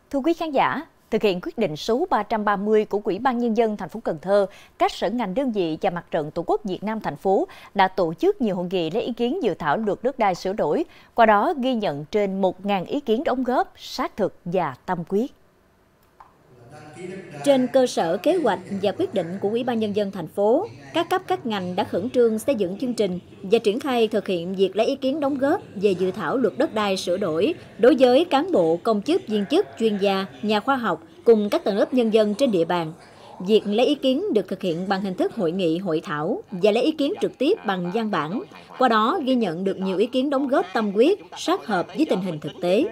Thưa quý khán giả, thực hiện quyết định số 330 của Ủy ban Nhân dân thành phố Cần Thơ, các sở ngành đơn vị và Mặt trận Tổ quốc Việt Nam thành phố đã tổ chức nhiều hội nghị lấy ý kiến dự thảo luật đất đai sửa đổi, qua đó ghi nhận trên 1.000 ý kiến đóng góp, sát thực và tâm quyết. Trên cơ sở kế hoạch và quyết định của Ủy ban Nhân dân thành phố, các cấp các ngành đã khẩn trương xây dựng chương trình và triển khai thực hiện việc lấy ý kiến đóng góp về dự thảo luật đất đai sửa đổi đối với cán bộ, công chức, viên chức, chuyên gia, nhà khoa học cùng các tầng lớp nhân dân trên địa bàn. Việc lấy ý kiến được thực hiện bằng hình thức hội nghị, hội thảo và lấy ý kiến trực tiếp bằng văn bản. Qua đó ghi nhận được nhiều ý kiến đóng góp tâm huyết, sát hợp với tình hình thực tế.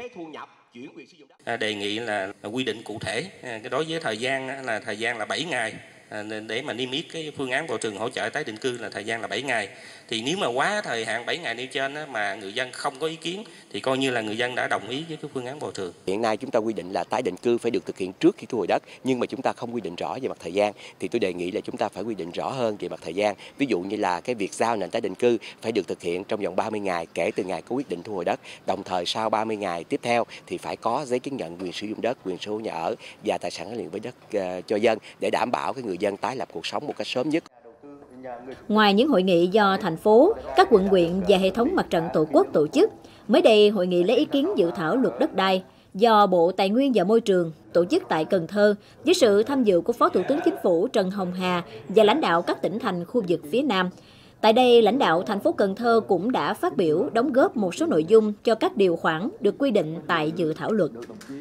Đề nghị là quy định cụ thể đối với thời gian là 7 ngày để mà niêm yết cái phương án bồi thường hỗ trợ tái định cư là thời gian là 7 ngày. Thì nếu mà quá thời hạn 7 ngày nêu trên mà người dân không có ý kiến thì coi như là người dân đã đồng ý với cái phương án bồi thường. Hiện nay chúng ta quy định là tái định cư phải được thực hiện trước khi thu hồi đất, nhưng mà chúng ta không quy định rõ về mặt thời gian, thì tôi đề nghị là chúng ta phải quy định rõ hơn về mặt thời gian. Ví dụ như là cái việc giao nền tái định cư phải được thực hiện trong vòng 30 ngày kể từ ngày có quyết định thu hồi đất. Đồng thời sau 30 ngày tiếp theo thì phải có giấy chứng nhận quyền sử dụng đất, quyền sở hữu nhà ở và tài sản gắn liền với đất cho dân để đảm bảo cái người dân tái lập cuộc sống một cách sớm nhất. Ngoài những hội nghị do thành phố, các quận huyện và hệ thống Mặt trận Tổ quốc tổ chức, mới đây hội nghị lấy ý kiến dự thảo luật đất đai do Bộ Tài nguyên và Môi trường tổ chức tại Cần Thơ với sự tham dự của Phó Thủ tướng Chính phủ Trần Hồng Hà và lãnh đạo các tỉnh thành khu vực phía Nam. Tại đây, lãnh đạo thành phố Cần Thơ cũng đã phát biểu đóng góp một số nội dung cho các điều khoản được quy định tại dự thảo luật.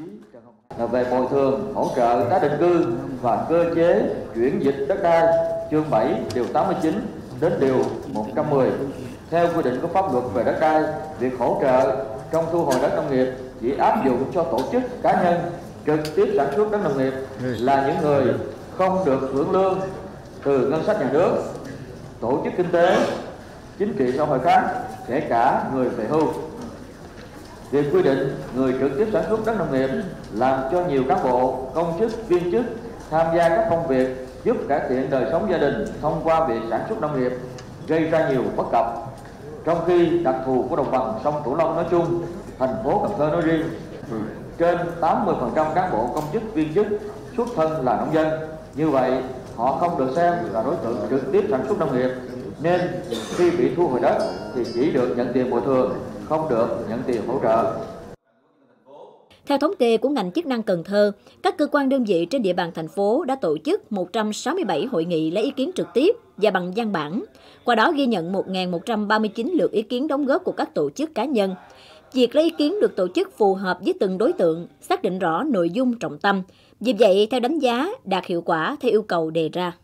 Về bồi thường, hỗ trợ tái định cư và cơ chế chuyển dịch đất đai, chương 7, điều 89 đến điều 110. Theo quy định của pháp luật về đất đai, việc hỗ trợ trong thu hồi đất nông nghiệp chỉ áp dụng cho tổ chức cá nhân trực tiếp sản xuất đất nông nghiệp là những người không được hưởng lương từ ngân sách nhà nước, tổ chức kinh tế, chính trị xã hội khác, kể cả người về hưu. Việc quy định người trực tiếp sản xuất đất nông nghiệp làm cho nhiều cán bộ, công chức, viên chức tham gia các công việc giúp cải thiện đời sống gia đình thông qua việc sản xuất nông nghiệp, gây ra nhiều bất cập. Trong khi đặc thù của đồng bằng sông Cửu Long nói chung, thành phố Cần Thơ nói riêng, thì trên 80% cán bộ, công chức, viên chức xuất thân là nông dân. Như vậy, họ không được xem là đối tượng trực tiếp sản xuất nông nghiệp, nên khi bị thu hồi đất thì chỉ được nhận tiền bồi thường, không được nhận tiền hỗ trợ. Theo thống kê của ngành chức năng Cần Thơ, các cơ quan đơn vị trên địa bàn thành phố đã tổ chức 167 hội nghị lấy ý kiến trực tiếp và bằng văn bản. Qua đó ghi nhận 1.139 lượt ý kiến đóng góp của các tổ chức cá nhân. Việc lấy ý kiến được tổ chức phù hợp với từng đối tượng, xác định rõ nội dung trọng tâm. Vì vậy, theo đánh giá, đạt hiệu quả theo yêu cầu đề ra.